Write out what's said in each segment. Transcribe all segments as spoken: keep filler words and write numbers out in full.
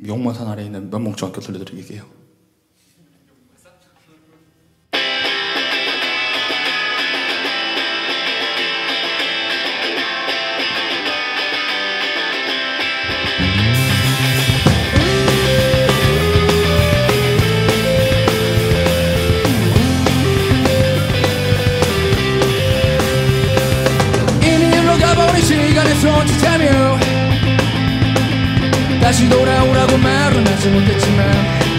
용마산 아래에 있는 면목중학교 들려드릴게요. 시간에 손짓하며 다시 돌아오라고 말은 하지 못했지만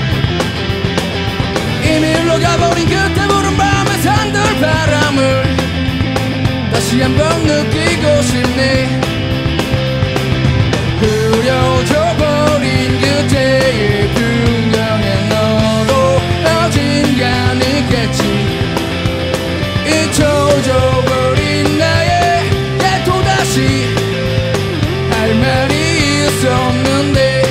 이미 흘러가버린 그때 부른 밤의 산들바람을 다시 한번 느끼고 싶네. 흐려져 버린 그때의 풍경에 너도 어딘가 있겠지. 잊혀져 버린 나의 할 말이 있었는데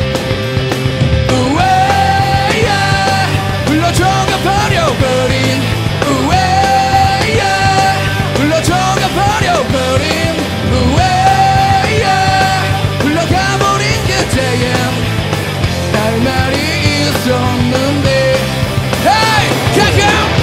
우에야 흘러져가 버려버린 우에야 흘러져가 버려버린 우에야 흘러가버린 그때엔 할 말이 있었는데 Hey! 가가!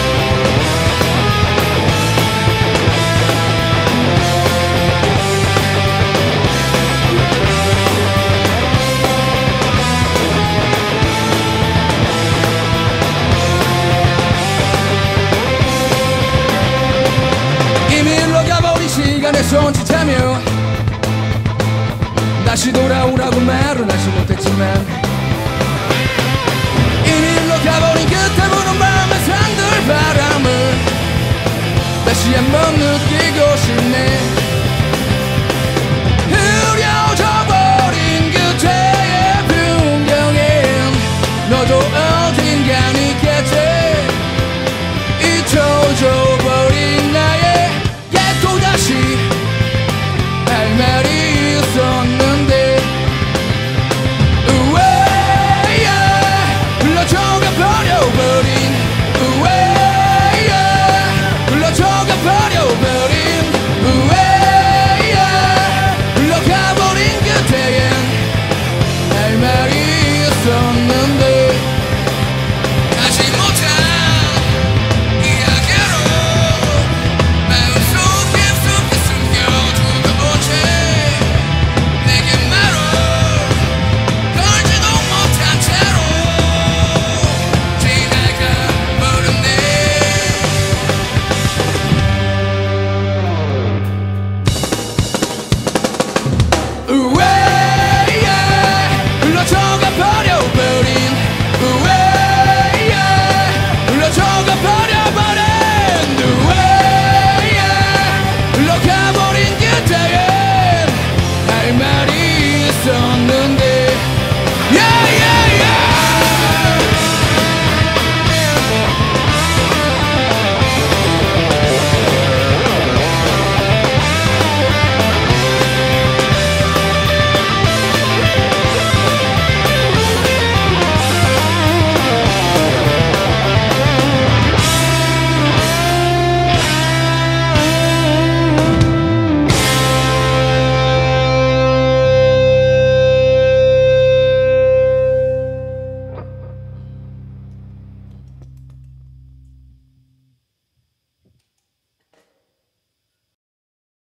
시간에 손짓하며 다시 돌아오라고 말은 하지 못했지만 이미 흘러가버린 그때 부는 밤의 산들바람을 다시 한번 느끼고 싶네.